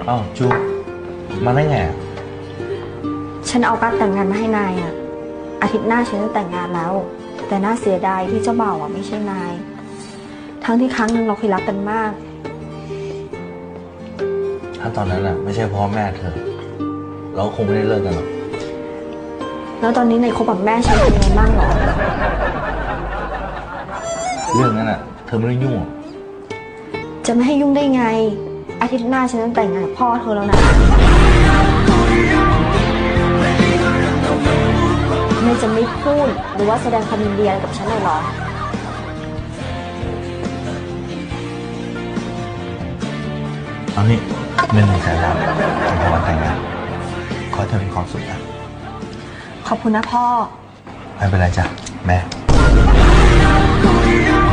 อ้าวจูมาได้ไงฉันเอาการ์ดแต่งงานมาให้นายอ่ะอาทิตย์หน้าฉันจะแต่งงานแล้วแต่น่าเสียดายที่เจ้าบ่าวอ่ะไม่ใช่นายทั้งที่ครั้งหนึ่งเราเคยรักกันมากถ้าตอนนั้นอ่ะไม่ใช่พ่อแม่เธอเราคงไม่ได้เลิกกันหรอกแล้วตอนนี้นายคบกับแม่ฉันเป็นยังไงบ้างหรอเรื่องนั้นอ่ะเธอไม่ได้ยุ่งจะไม่ให้ยุ่งได้ไงอาทิตย์หน้าฉันจะแต่งงานกับพ่อเธอแล้วนะนายจะไม่พูดหรือว่าแสดงความยินดีอะไรกับฉันเลยหรอเอานี่100,000 ล้านของวันแต่งงานขอให้เธอมีความสุขนะขอบคุณนะพ่อไม่เป็นไรจ้ะแม่